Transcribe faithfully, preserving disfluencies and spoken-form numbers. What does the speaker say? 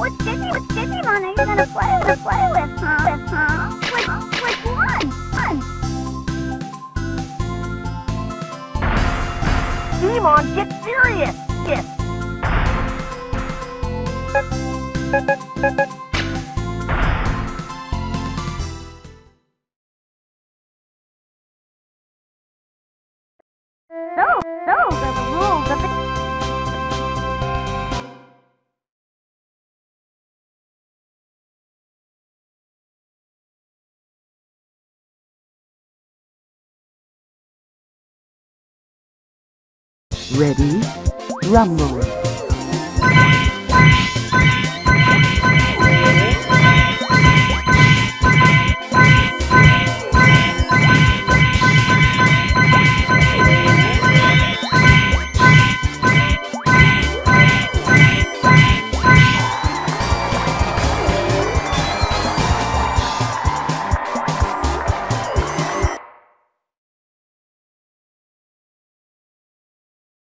What Digi, what Digimon are you gonna play with, play with, huh? With, huh? Which, which one? One. Digimon, get serious! Yes. Those, those are the rules of the... Ready? Rumble.